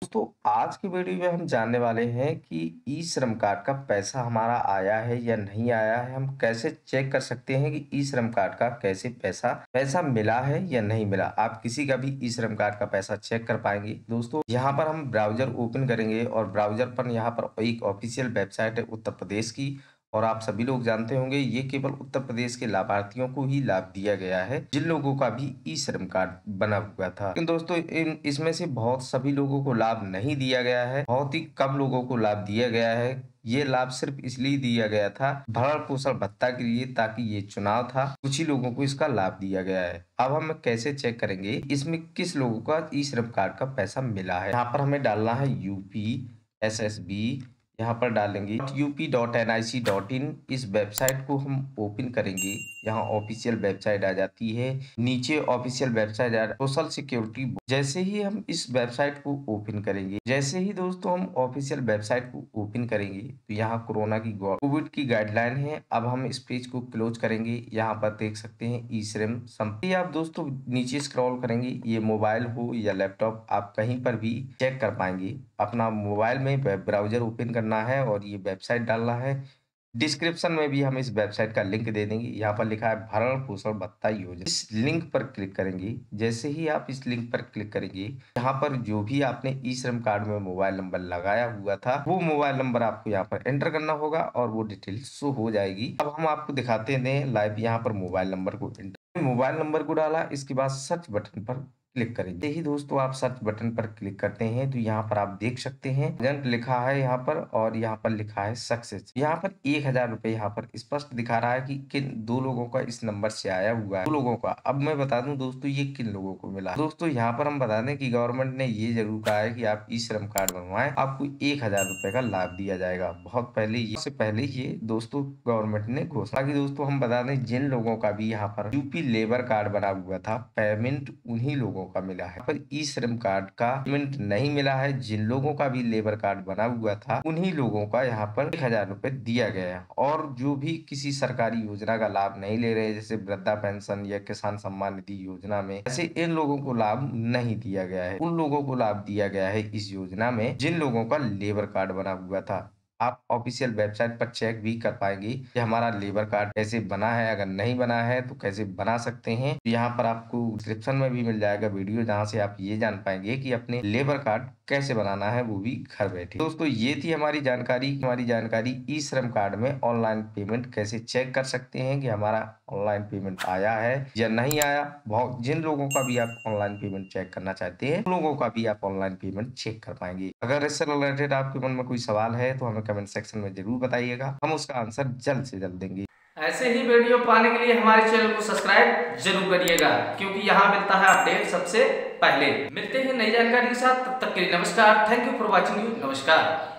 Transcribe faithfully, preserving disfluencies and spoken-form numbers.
दोस्तों आज की वीडियो में हम जानने वाले हैं कि ई श्रम कार्ड का पैसा हमारा आया है या नहीं आया है। हम कैसे चेक कर सकते हैं कि ई श्रम कार्ड का कैसे पैसा पैसा मिला है या नहीं मिला। आप किसी का भी ई श्रम कार्ड का पैसा चेक कर पाएंगे। दोस्तों यहाँ पर हम ब्राउजर ओपन करेंगे और ब्राउजर पर यहाँ पर एक ऑफिशियल वेबसाइट है उत्तर प्रदेश की, और आप सभी लोग जानते होंगे ये केवल उत्तर प्रदेश के लाभार्थियों को ही लाभ दिया गया है जिन लोगों का भी ई श्रम कार्ड बना हुआ था। लेकिन दोस्तों इन इसमें से बहुत सभी लोगों को लाभ नहीं दिया गया है, बहुत ही कम लोगों को लाभ दिया गया है। ये लाभ सिर्फ इसलिए दिया गया था भरण पोषण भत्ता के लिए, ताकि ये चुनाव था, कुछ ही लोगों को इसका लाभ दिया गया है। अब हम कैसे चेक करेंगे इसमें किस लोगों का ई श्रम कार्ड का पैसा मिला है। यहाँ पर हमें डालना है यूपी एस एस बी, यहाँ पर डालेंगे U P dot N I C dot in. इस वेबसाइट को हम ओपन करेंगे। यहाँ ऑफिशियल वेबसाइट आ जाती है, नीचे ऑफिशियल वेबसाइट सोशल सिक्योरिटी। जैसे ही हम इस वेबसाइट को ओपन करेंगे, जैसे ही दोस्तों हम ऑफिशियल वेबसाइट को ओपन करेंगे तो यहाँ कोरोना की कोविड की गाइडलाइन है। अब हम इस पेज को क्लोज करेंगे। यहाँ पर देख सकते हैं ई श्रम संपत्ति। आप दोस्तों नीचे स्क्रॉल करेंगे, ये मोबाइल हो या लैपटॉप आप कहीं पर भी चेक कर पाएंगे। अपना मोबाइल में वेब ब्राउजर ओपन करना है और ये वेबसाइट डालना है। डिस्क्रिप्शन में भी हम इस वेबसाइट का लिंक दे देंगे। यहाँ पर लिखा है भरण पोषण भत्ता योजना। इस लिंक पर क्लिक करेंगे। जैसे ही आप इस लिंक पर क्लिक करेंगे, यहाँ पर जो भी आपने ई श्रम कार्ड में मोबाइल नंबर लगाया हुआ था वो मोबाइल नंबर आपको यहाँ पर एंटर करना होगा और वो डिटेल शो हो जाएगी। अब हम आपको दिखाते हैं लाइव। यहाँ पर मोबाइल नंबर को एंटर मोबाइल नंबर को डाला, इसके बाद सर्च बटन पर क्लिक करेंगे। ही दोस्तों आप सर्च बटन पर क्लिक करते हैं तो यहाँ पर आप देख सकते हैं एजेंट लिखा है यहाँ पर, और यहाँ पर लिखा है सक्सेस। यहाँ पर एक हजार रुपए यहाँ पर स्पष्ट दिखा रहा है कि किन दो लोगों का इस नंबर से आया हुआ है, दो लोगों का। अब मैं बता दूं दोस्तों ये किन लोगों को मिला। दोस्तों यहाँ पर हम बता दें कि गवर्नमेंट ने ये जरूर कहा है कि आप ई श्रम कार्ड बनवाएं, आपको एक हजार रुपए का लाभ दिया जाएगा। बहुत पहले ये से पहले ये दोस्तों गवर्नमेंट ने घोषणा की। दोस्तों हम बता दें जिन लोगों का भी यहाँ पर यूपी लेबर कार्ड बना हुआ था, पेमेंट उन्हीं लोगों का मिला है। पर ई श्रम कार्ड का पेमेंट नहीं मिला है। जिन लोगों का भी लेबर कार्ड बना हुआ था उन्हीं लोगों का यहाँ पर एक हजार रुपए दिया गया है। और जो भी किसी सरकारी योजना का लाभ नहीं ले रहे, जैसे वृद्धा पेंशन या किसान सम्मान निधि योजना में, ऐसे इन लोगों को लाभ नहीं दिया गया है। उन लोगों को लाभ दिया गया है इस योजना में जिन लोगों का लेबर कार्ड बना हुआ था। आप ऑफिशियल वेबसाइट पर चेक भी कर पाएंगे कि हमारा लेबर कार्ड कैसे बना है। अगर नहीं बना है तो कैसे बना सकते हैं, तो यहाँ पर आपको डिस्क्रिप्शन में भी मिल जाएगा वीडियो, जहाँ से आप ये जान पाएंगे कि अपने लेबर कार्ड कैसे बनाना है, वो भी घर बैठे। दोस्तों ये थी हमारी जानकारी हमारी जानकारी ई श्रम कार्ड में ऑनलाइन पेमेंट कैसे चेक कर सकते हैं कि हमारा ऑनलाइन पेमेंट आया है या नहीं आया। बहुत जिन लोगों का भी आप ऑनलाइन पेमेंट चेक करना चाहते हैं उन लोगों का भी आप ऑनलाइन पेमेंट चेक कर पाएंगे। अगर इससे रिलेटेड आपके मन में कोई सवाल है तो हमें कमेंट सेक्शन में जरूर बताइएगा, हम उसका आंसर जल्द से जल्द देंगे। ऐसे ही वीडियो पाने के लिए हमारे चैनल को सब्सक्राइब जरूर करिएगा, क्योंकि यहाँ मिलता है अपडेट सबसे पहले। मिलते हैं नई जानकारी के साथ, तब तक के लिए नमस्कार। Thank you for watching you. नमस्कार।